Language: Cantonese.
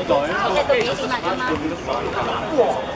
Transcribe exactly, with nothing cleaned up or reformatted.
你在做鼻涕嘛，对吗？